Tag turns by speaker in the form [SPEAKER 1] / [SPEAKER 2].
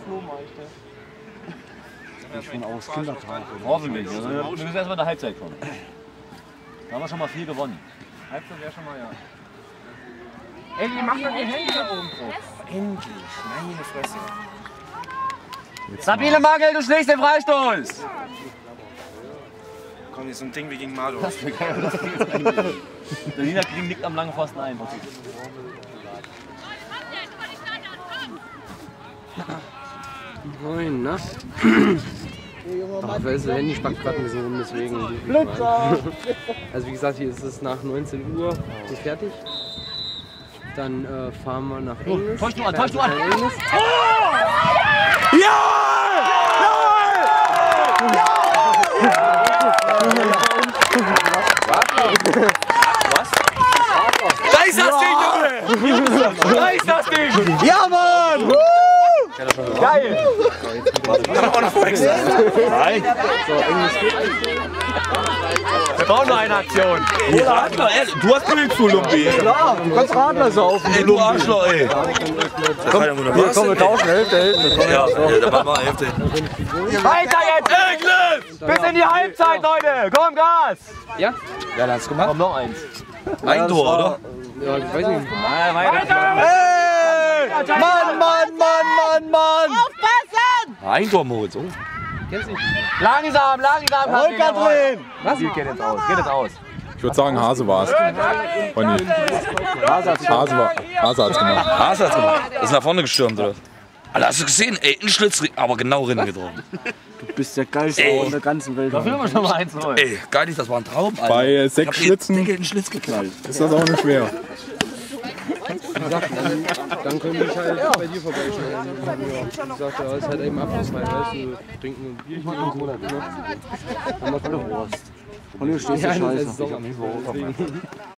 [SPEAKER 1] Flohmarkt.
[SPEAKER 2] Ich bin aus Kindertag.
[SPEAKER 3] Hoffentlich. Also, wir müssen erstmal in der Halbzeit kommen. Da haben wir schon mal viel gewonnen.
[SPEAKER 1] Halbzeit wäre schon mal, ja. Ey, die macht doch die Hände da oben drauf. Endlich, meine Fresse.
[SPEAKER 3] Sabine Mangel, du schlägst den Freistoß!
[SPEAKER 1] Komm, jetzt so ein Ding wie gegen Malo.
[SPEAKER 3] Der Nina liegt am langen Pfosten ein.
[SPEAKER 4] Moin, na? Ach, weil das Handy spackt gerade ein bisschen rum, deswegen. Also wie gesagt, hier ist es nach 19 Uhr so fertig. Dann fahren wir nach Englisch.
[SPEAKER 3] Täusch du an, täusch du an!
[SPEAKER 2] Ja!
[SPEAKER 3] Was?
[SPEAKER 2] Reiß das Ding, Junge! Reiß das Ding! Ja, Mann! Geil! Nein! Wir brauchen noch eine Aktion.
[SPEAKER 5] Radler, du hast Pilzfuhl, Lumpi.
[SPEAKER 2] Klar, du kannst Radler saufen.
[SPEAKER 5] Ey, du Arschloch, ey.
[SPEAKER 2] Komm, wir tauschen Hälfte.
[SPEAKER 5] Ja, da machen wir Hälfte.
[SPEAKER 3] Weiter jetzt! Bis in die Halbzeit, Leute! Komm, Gas!
[SPEAKER 4] Ja?
[SPEAKER 2] Wer hat's gemacht?
[SPEAKER 3] Komm, noch eins.
[SPEAKER 5] Ein Tor, oder?
[SPEAKER 4] Ja, ich weiß nicht.
[SPEAKER 3] Weiter!
[SPEAKER 2] Hey! Mann!
[SPEAKER 6] Aufpassen!
[SPEAKER 5] Ein Tor, Moritz. Oh.
[SPEAKER 3] Langsam!
[SPEAKER 2] Holger drehen!
[SPEAKER 3] Was? Geht jetzt aus, geht jetzt aus.
[SPEAKER 7] Ich würde sagen, Hase war es. Hase hat's gemacht.
[SPEAKER 5] Hase hat's gemacht. Ist nach vorne gestürmt, oder? Alter, hast du gesehen? Ey, ein Schlitzring, aber genau rinnen getroffen.
[SPEAKER 2] Du bist der geilste in der ganzen Welt.
[SPEAKER 3] Da führen wir schon mal 1-0.
[SPEAKER 5] Ey, geil, das war ein Traum, Alter.
[SPEAKER 7] Bei 6 Schlitzen
[SPEAKER 5] einen Schlitz geknallt.
[SPEAKER 7] ist das auch nicht schwer.
[SPEAKER 4] Dann können wir halt bei dir vorbeischauen. Ja, wie gesagt, da ist halt eben abschlussfrei, weißt du, trinken ein Bierchen und so. Dann macht eine Wurst.
[SPEAKER 2] Und hier stehst du
[SPEAKER 4] Ja,
[SPEAKER 2] scheiße.
[SPEAKER 4] das ist auch nicht so.